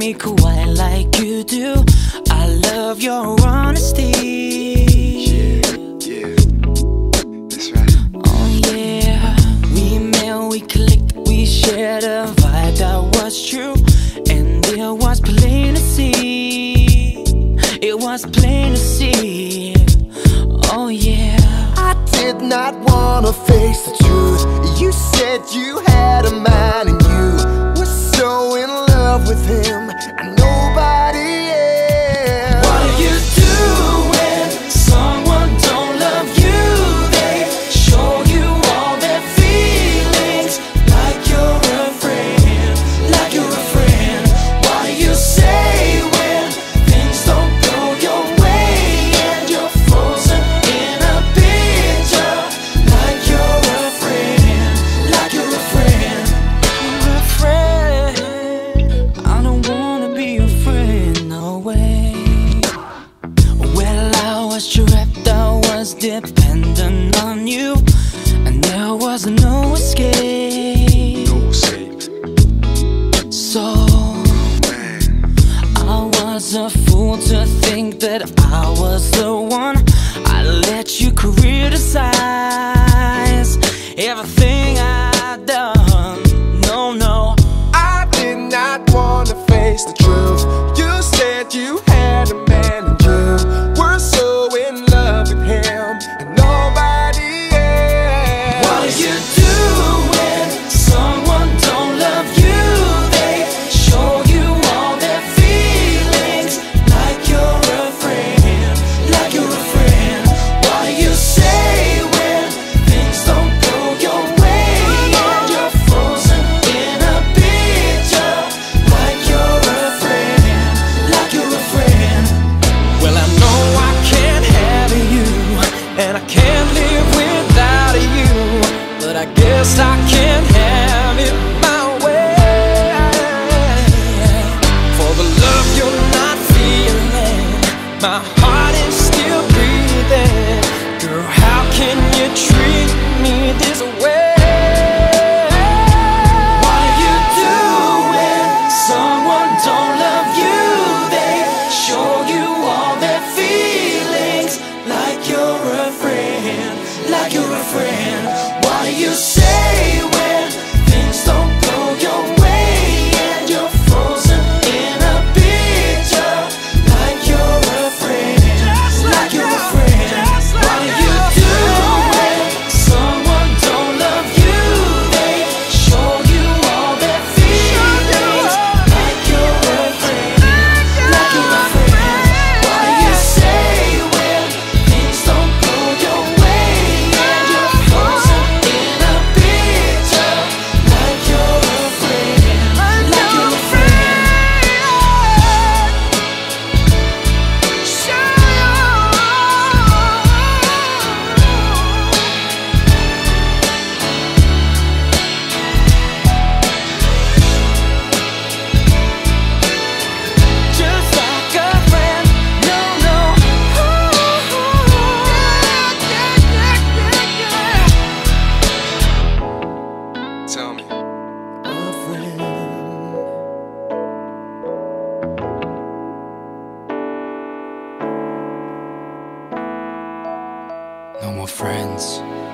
me quite like you do. I love your honesty. Yeah, that's right. Oh yeah, we met, we clicked, we shared a vibe that was true, and it was plain to see. It was plain to see. Oh yeah. I did not wanna face the truth. You said you had a man and you were so in love with him and nobody else. What do you do when someone don't love you? They show you all their feelings like you're a friend, like you're a friend. What do you say when things don't go your way and you're frozen in a picture like you're a friend, like you're a friend? You're a friend. I don't wanna be your friend, no way. Well, I was trapped, I was dependent on you, and there was no escape. No safe. So Man. I was a fool to think that I was the one. I let you criticize everything I'd done. No, no. I did not wanna face the truth. You said you had a man and you were so in love with him and nobody else. What do you do when someone don't love you? They show you all their feelings like you're a friend, like you're a friend. What do you say when things don't go your way and you're frozen in a picture like you're a friend, like you're a friend? Well, I know I can't have you, and I can't live without you, but I guess I can have it my way. For the love you're not feeling, my heart is still breathing. Girl, how can you treat me this way? What do you do when someone don't love you? They show you all their feelings like you're a friend, like you're a friend. What do you say when things don't go your way and you're frozen in a picture like you're a friend, like you're a friend? What do you do when someone don't love you? They show you all their feelings like you're a friend, like you're a friend. What do you say when things don't go your way and you're frozen in a picture like you're a friend, like you're a friend? Just like a friend, no, no. Tell me. A friend. No more friends.